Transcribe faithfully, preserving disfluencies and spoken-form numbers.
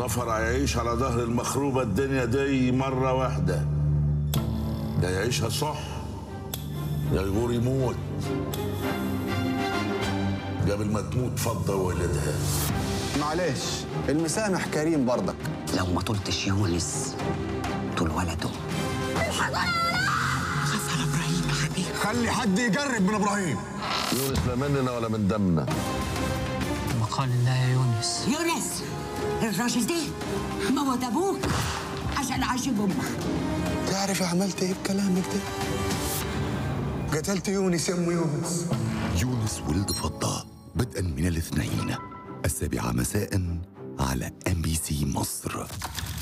نفر هيعيش على ظهر المخروبة الدنيا دي مرة واحدة، يا يعيشها صح يا يغور يموت. قبل ما تموت فضة ولدها. معلش المسامح كريم برضك. لو ما طلتش يونس طول ولده. خاف على ابراهيم يا حبيبي. خلي حد يجرب من ابراهيم. يونس لا مننا ولا من دمنا. وقال الله يا يونس. يونس الراجل ده موت ابوك عشان عاشق امك. تعرف عملت ايه بكلامك ده؟ قتلت يونس يا ام يونس. يونس ولد فضة بدءا من الاثنين السابعة مساء على ام بي سي مصر.